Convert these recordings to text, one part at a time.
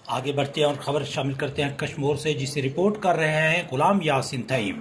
आगे बढ़ते हैं और खबर शामिल करते हैं कश्मीर से, जिसे रिपोर्ट कर रहे हैं गुलाम यासिन तईम।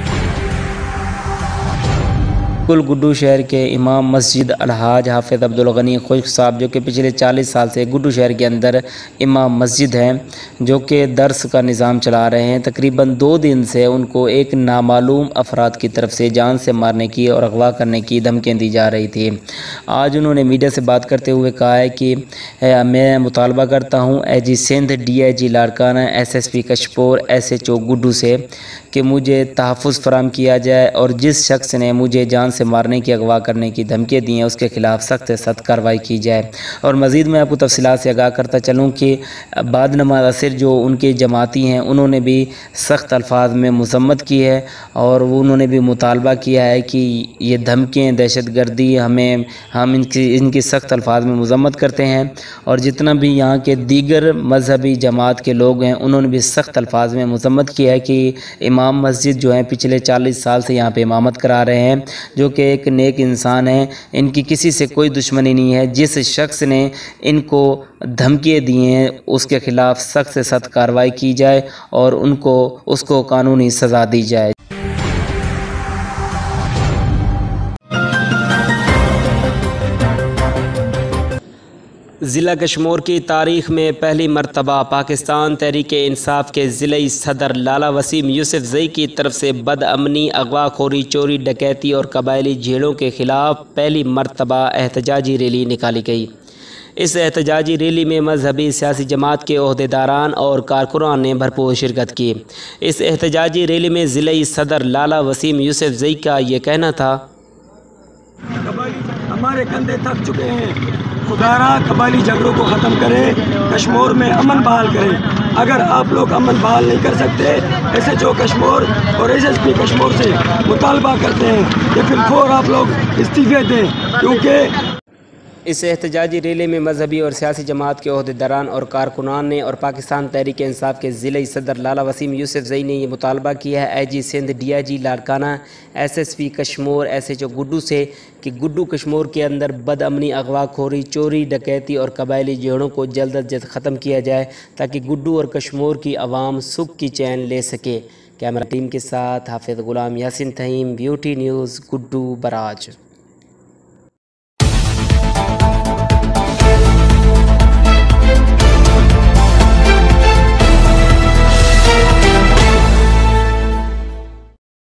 गुड्डू शहर के इमाम मस्जिद अलहाज हाफिज अब्दुल गनी खुश्क साहब, जो कि पिछले 40 साल से गुड्डू शहर के अंदर इमाम मस्जिद हैं, जो कि दर्स का निज़ाम चला रहे हैं। तकरीबन 2 दिन से उनको एक नामालूम अफराद की तरफ से जान से मारने की और अगवा करने की धमकियाँ दी जा रही थी। आज उन्होंने मीडिया से बात करते हुए कहा है कि मैं मुतालबा करता हूँ AG Sindh, DIG Larkana, SSP कशपोर, SHO Guddu से कि मुझे तहफ़्फ़ुज़ फराहम किया जाए और जिस शख्स ने मुझे जान से मारने की, अगवा करने की धमकियाँ दी हैं उसके ख़िलाफ़ सख्त से सख्त कार्रवाई की जाए। और मज़ीद मैं आपको तफ़सीलात से आगाह करता चलूँ कि बाद नमाज़ असर जो उनके जमाती हैं उन्होंने भी सख्त अल्फाज में मज़म्मत की है और उन्होंने भी मुतालबा किया है कि ये धमकियाँ, दहशतगर्दी हम इनकी सख्त अल्फाज में मज़म्मत करते हैं। और जितना भी यहाँ के दीगर मजहबी जमात के लोग हैं उन्होंने भी सख्त अल्फाज में मज़म्मत किया है कि इमाम मस्जिद जो है पिछले 40 साल से यहाँ पे इमामत करा रहे हैं, जो कि एक नेक इंसान है, इनकी किसी से कोई दुश्मनी नहीं है। जिस शख्स ने इनको धमकियाँ दी हैं उसके ख़िलाफ़ सख्त से सख्त कार्रवाई की जाए और उसको कानूनी सज़ा दी जाए। ज़िला कश्मीर की तारीख़ में पहली मरतबा पाकिस्तान तहरीक-ए-इंसाफ़ के ज़िले सदर लाला वसीम यूसुफ़ज़ई की तरफ से बदअमनी, अगवाखोरी, चोरी, डकैती और कबायली झेड़ों के ख़िलाफ़ पहली मरतबा एहतजाजी रैली निकाली गई। इस एहतजाजी रैली में मजहबी सियासी जमात के ओहदेदारान और कारकुनान ने भरपूर शिरकत की। इस एहतजाजी रैली में ज़िले सदर लाला वसीम यूसुफ़ज़ई का ये कहना था, हमारे कंधे थक चुके हैं, खुदारा कबायली झगड़ों को ख़त्म करें, कश्मीर में अमन बहाल करें। अगर आप लोग अमन बहाल नहीं कर सकते, SHO कश्मीर और SSP कश्मीर से मुतालबा करते हैं कि फिर फौर आप लोग इस्तीफ़े दें, क्योंकि इस एहतजाजी रैली में मजहबी और सियासी जमात के ओहदेदारान और कारकुनान ने और पाकिस्तान तहरीक इंसाफ के ज़िले सदर लाला वसीम यूसुफ़ज़ई ने ये मुतालबा किया है AG Sindh, DIG Larkana, SSP Kashmir, SHO Guddu से कि गुड्डू कश्मीर के अंदर बदअमनी, अगवाखोरी, चोरी, डकैती और कबायली झगड़ों को जल्द अज जल्द ख़त्म किया जाए ताकि गुड्डू और कश्मीर की आवाम सुख की चैन ले सके। कैमरा टीम के साथ Hafiz Ghulam Yasin Taim, BUT news, Guddu barrage.